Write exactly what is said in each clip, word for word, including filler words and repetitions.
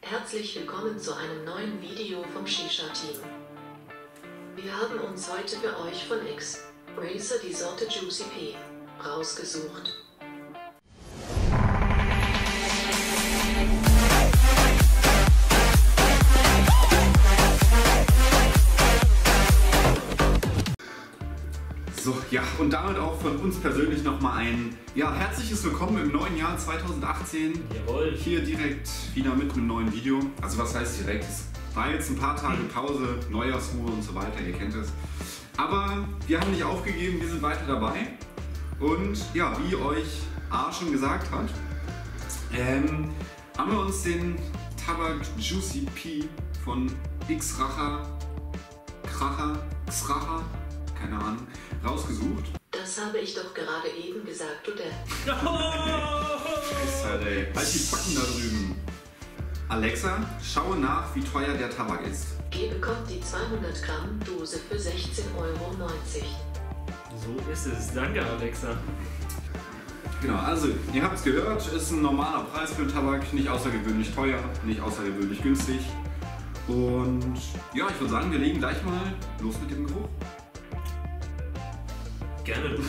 Herzlich willkommen zu einem neuen Video vom Shisha-Team. Wir haben uns heute für euch von X-Racer die Sorte Juicy P rausgesucht. So, ja, und damit auch von uns persönlich nochmal ein ja, herzliches Willkommen im neuen Jahr zweitausendachtzehn. Jawohl. Hier direkt wieder mit einem neuen Video. Also was heißt direkt? Es war jetzt ein paar Tage Pause, Neujahrsruhe und so weiter, ihr kennt es. Aber wir haben nicht aufgegeben, wir sind weiter dabei. Und ja, wie euch A schon gesagt hat, ähm, haben wir uns den Tabak Juicy P von X-Racher, Kracher, X-Racher, keine Ahnung, rausgesucht. Das habe ich doch gerade eben gesagt, du der. Scheiße, ey. Halt die Backen da drüben. Alexa, schaue nach, wie teuer der Tabak ist. G bekommt die zweihundert Gramm Dose für sechzehn Euro neunzig. So ist es. Danke, Alexa. Genau, also ihr habt es gehört, ist ein normaler Preis für den Tabak, nicht außergewöhnlich teuer, nicht außergewöhnlich günstig. Und ja, ich würde sagen, wir legen gleich mal los mit dem Geruch. Gerne.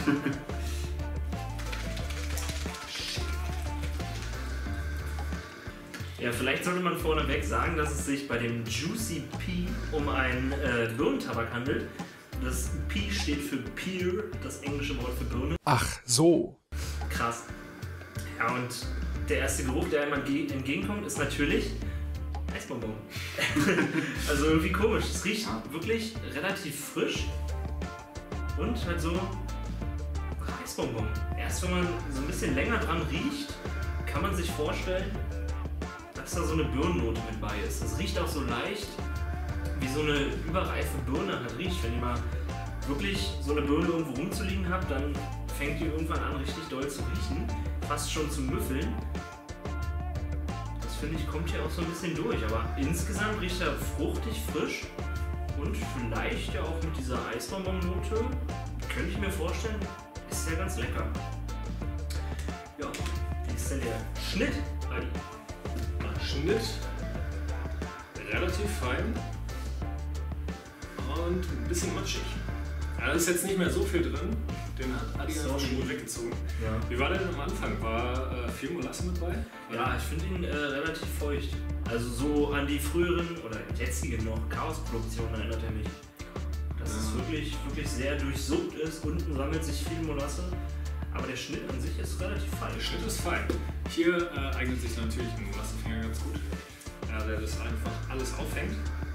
Ja, vielleicht sollte man vorneweg sagen, dass es sich bei dem Juicy P um einen äh, Birnentabak handelt. Das P steht für Pear, das englische Wort für Birne. Ach so. Krass. Ja, und der erste Geruch, der einem entgegenkommt, ist natürlich Eisbonbon. Also irgendwie komisch. Es riecht wirklich relativ frisch und halt so Eisbonbon. Erst wenn man so ein bisschen länger dran riecht, kann man sich vorstellen, dass da so eine Birnennote mit bei ist. Es riecht auch so leicht, wie so eine überreife Birne halt riecht. Wenn ihr mal wirklich so eine Birne irgendwo rumzuliegen habt, dann fängt die irgendwann an richtig doll zu riechen, fast schon zu müffeln. Das finde ich kommt hier auch so ein bisschen durch, aber insgesamt riecht er fruchtig frisch und vielleicht ja auch mit dieser Eisbonbon-Note, könnte ich mir vorstellen, ist ja ganz lecker. Ja, wie ist denn der Schnitt, Adi? Schnitt relativ fein und ein bisschen matschig. Ja, da ist jetzt nicht mehr so viel drin, den hat Adi einfach schon gut weggezogen. Ja. Wie war der denn am Anfang? War äh, viel Molasse mit bei? Ja, ich finde ihn äh, relativ feucht. Also so an die früheren oder jetzigen noch Chaos-Produktionen erinnert er mich. Dass ja. es wirklich, wirklich sehr durchsuppt ist, unten sammelt sich viel Molasse, aber der Schnitt an sich ist relativ fein. Der Schnitt ist fein. Hier äh, eignet sich natürlich ein Molassefinger ganz gut, ja, der das einfach alles auffängt.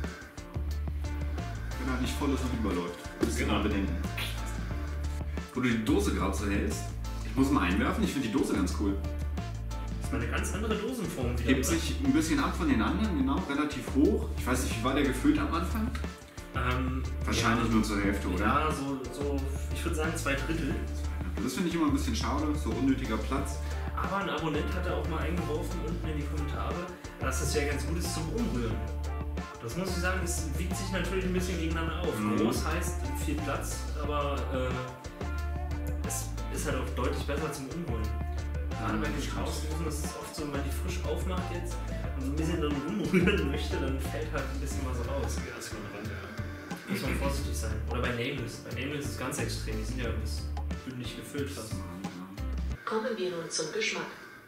Wenn er nicht voll ist und überläuft. Das Genau. mal bedenken. Wo du die Dose gerade so hältst, ich muss mal einwerfen, ich finde die Dose ganz cool. Das ist mal eine ganz andere Dosenform wieder. Hebt sich ein bisschen ab von den anderen, genau, relativ hoch. Ich weiß nicht, wie war der gefüllt am Anfang? Ähm, Wahrscheinlich ja, nur zur Hälfte, oder? Ja, so, so ich würde sagen zwei Drittel. Das finde ich immer ein bisschen schade, so unnötiger Platz. Aber ein Abonnent hat er auch mal eingeworfen unten in die Kommentare, dass es ja ganz gut ist zum Umrühren. Das muss ich sagen, es wiegt sich natürlich ein bisschen gegeneinander auf. Mhm. Groß heißt viel Platz, aber äh, es ist halt auch deutlich besser zum Umrühren. Gerade bei den Chaosdosen ist es oft so, wenn man die frisch aufmacht jetzt und so ein bisschen dann umrühren möchte, dann fällt halt ein bisschen was raus. Ja, das ist eine Rand, ja. Muss man vorsichtig sein. Oder bei Nameless. Bei Nameless ist es ganz extrem, die sind ja bis bündig gefüllt fast. Kommen wir nun zum Geschmack.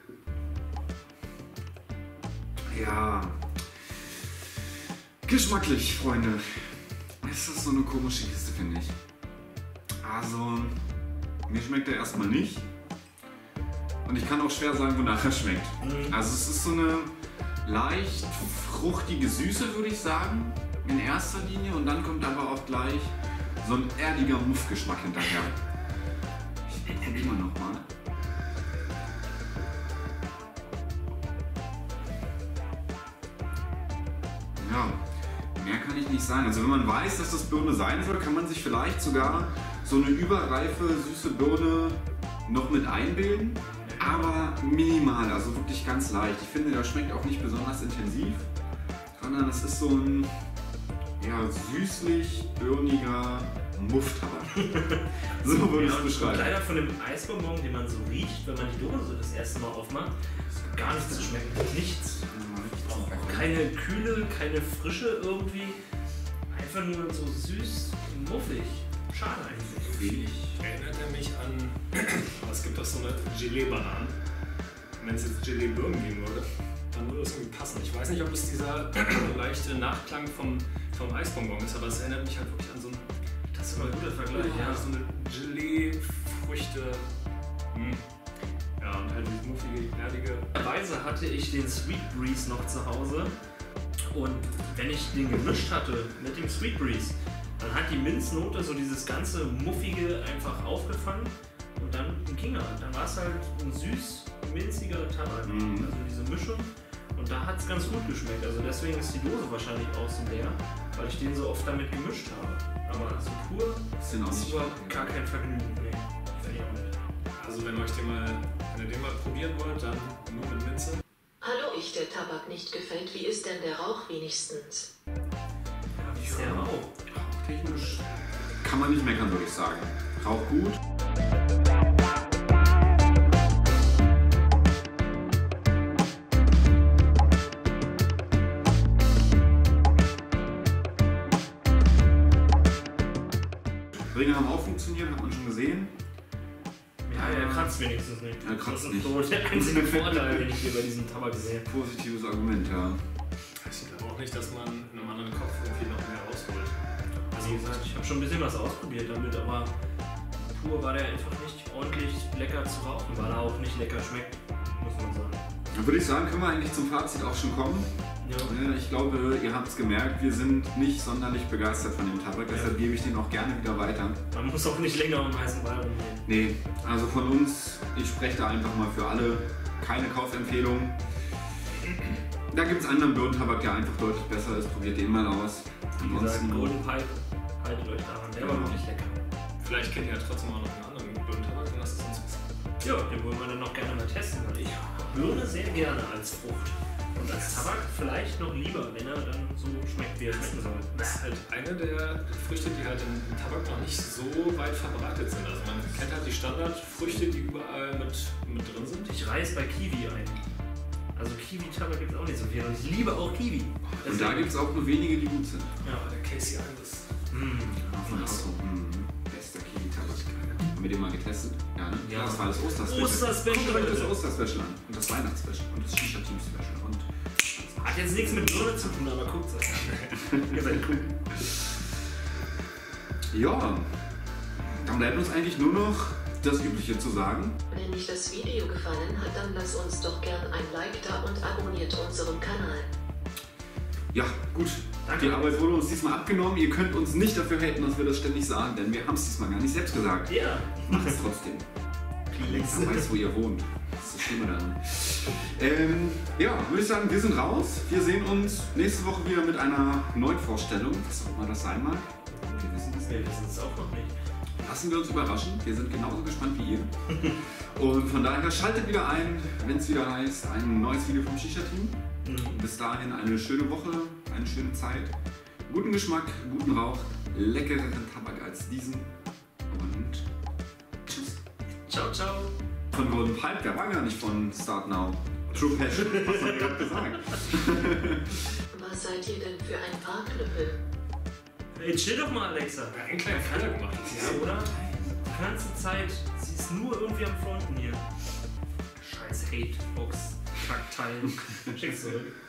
Ja. Geschmacklich, Freunde. Es ist so eine komische Kiste, finde ich. Also, mir schmeckt er erstmal nicht. Und ich kann auch schwer sagen, wonach er schmeckt. Mhm. Also es ist so eine leicht fruchtige Süße, würde ich sagen, in erster Linie. Und dann kommt aber auch gleich so ein erdiger Muffgeschmack hinterher. Ich probiere mal nochmal. Ja, mehr kann ich nicht sagen. Also wenn man weiß, dass das Birne sein soll, kann man sich vielleicht sogar so eine überreife, süße Birne noch mit einbilden. Aber minimal, also wirklich ganz leicht. Ich finde, der schmeckt auch nicht besonders intensiv, sondern es ist so ein ja, süßlich, birniger Mufftabak. So würde ich es beschreiben. Leider von dem Eisbonbon, den man so riecht, wenn man die Dose das erste Mal aufmacht, gar nichts zu schmecken. Nichts. Auch keine Kühle, keine Frische irgendwie. Einfach nur so süß, muffig. Schade eigentlich. Ich erinnerte mich an, es gibt doch so eine Gelee-Bananen. Wenn es jetzt Gelee-Birnen geben würde, dann würde es irgendwie passen. Ich weiß nicht, ob es dieser leichte Nachklang vom, vom Eisbonbon ist, aber es erinnert mich halt wirklich an so ein... Das ist immer ein guter Vergleich, ja. ja. So eine Gelee-Früchte... Hm. Ja, und halt die muffige, erdige... Weise hatte ich den Sweet Breeze noch zu Hause und wenn ich den gemischt hatte mit dem Sweet Breeze, dann hat die Minznote so dieses ganze Muffige einfach aufgefangen und dann ging er. Dann war es halt ein süß, minziger Tabak, Mhm. also diese Mischung. Und da hat es ganz gut geschmeckt. Also deswegen ist die Dose wahrscheinlich auch so leer, weil ich den so oft damit gemischt habe. Aber so pur Das sind auch ist nicht überhaupt gar kein Vergnügen. Nee, finde ich auch nicht. Also wenn euch den mal, wenn ihr den mal probieren wollt, dann nur mit Minze. Hallo, ich der Tabak nicht gefällt. Wie ist denn der Rauch wenigstens? Ja, wie ist der Rauch? technisch. Kann man nicht meckern, würde ich sagen. Raucht gut. Ringer haben auch funktioniert, hat man schon gesehen. Ja, er kratzt wenigstens nicht. Er kratzt das ist nicht. so der einzige Vorteil, den ich hier bei diesem Tabak sehe. Positives Argument, ja. Ich glaube auch nicht, dass man in einem anderen Kopf irgendwie noch mehr rausholt. Also wie gesagt, ich habe schon ein bisschen was ausprobiert damit, aber pur war der einfach nicht ordentlich lecker zu rauchen, weil er auch nicht lecker schmeckt, muss man sagen. Dann würde ich sagen, können wir eigentlich zum Fazit auch schon kommen. Ja. Ich glaube, ihr habt es gemerkt, wir sind nicht sonderlich begeistert von dem Tabak, deshalb gebe ich den auch gerne wieder weiter. Man muss auch nicht länger um heißen Ball rumgehen. Nee, also von uns, ich spreche da einfach mal für alle, keine Kaufempfehlung. Da gibt es anderen Birnentabak, der einfach deutlich besser ist, probiert den mal aus. Wie gesagt, Golden Pipe, haltet euch daran, der war Genau. wirklich lecker. Vielleicht kennt ihr ja trotzdem auch noch einen anderen Birnentabak, dann lasst es uns wissen. Ja, den wollen wir dann noch gerne mal testen, weil ich Birne sehr gerne als Frucht. Und als Tabak vielleicht noch lieber, wenn er dann so schmeckt, wie er schmecken soll. Das ist halt eine der Früchte, die halt im Tabak noch nicht so weit verbreitet sind. Also man kennt halt die Standardfrüchte, die überall mit, mit drin sind. Ich reiß bei Kiwi ein. Also Kiwi-Tabak gibt es auch nicht so viel und ich liebe auch Kiwi. Und da gibt es auch nur wenige, die gut sind. Ja. Aber der Casey Iris. Mm. Von Hasso. Mhm. Bester Kiwi-Tabak. Haben wir den mal getestet? Ja, ne? Ja. Das war das Osterspecial. Osterspecial. Guckt euch das Osterspecial an. Und das Weihnachtsspecial. Und das Shisha-Team-Special. Und Hat jetzt nichts mit Birne zu tun, aber guckt es. Ihr seid cool. ja, dann bleibt uns eigentlich nur noch das Übliche zu sagen. Wenn euch das Video gefallen hat, dann lasst uns doch gern ein Like da und abonniert unseren Kanal. Ja, gut. Danke. Die Arbeit wurde uns diesmal abgenommen. Ihr könnt uns nicht dafür haten, dass wir das ständig sagen, denn wir haben es diesmal gar nicht selbst gesagt. Ja. Macht es trotzdem. Alexa weiß, wo ihr wohnt. Das ist das Schlimme daran. Ähm, ja, würde ich sagen, wir sind raus. Wir sehen uns nächste Woche wieder mit einer neuen Vorstellung, was auch immer das sein mag. Wir wissen es Wir nicht. wissen es auch noch nicht. Lassen wir uns überraschen. Wir sind genauso gespannt wie ihr. Und von daher schaltet wieder ein, wenn es wieder heißt, ein neues Video vom Shisha-Team. Mhm. Bis dahin eine schöne Woche, eine schöne Zeit. Guten Geschmack, guten Rauch, leckereren Tabak als diesen. Und tschüss. Ciao, ciao. Von Golden Pipe, der war gar nicht von Start Now. True Passion, was haben wir gerade gesagt? Was seid ihr denn für ein paar Knüppel? Ey, chill doch mal, Alexa. Ja, einen kleinen Fehler gemacht. Ja, oder? Die ganze Zeit. Sie ist nur irgendwie am Fronten hier. Scheiß Hate-Box. Kackteil. Schick's zurück.